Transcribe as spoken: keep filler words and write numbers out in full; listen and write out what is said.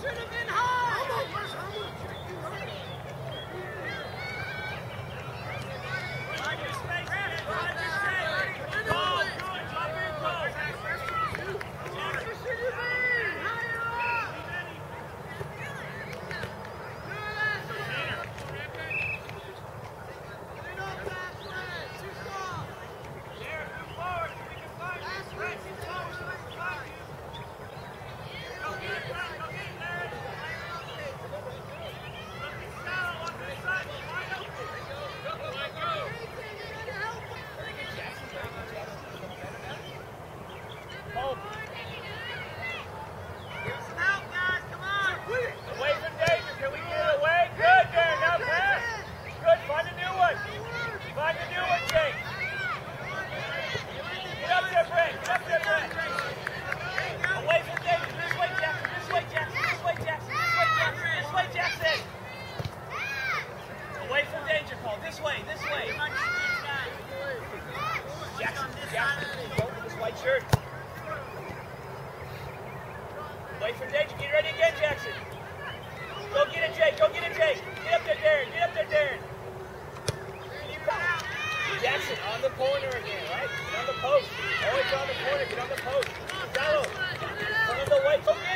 This way, this way. Jackson, Jackson, go for this white shirt. Wait for danger. Get ready again, Jackson. Go get it, Jake. Go get it, Jake. Get up there, Darren. Get up there, Darren. Jackson, on the corner again, right? Get on the post. Always on the corner. Get on the post. Gonzalo, front of the white. Go get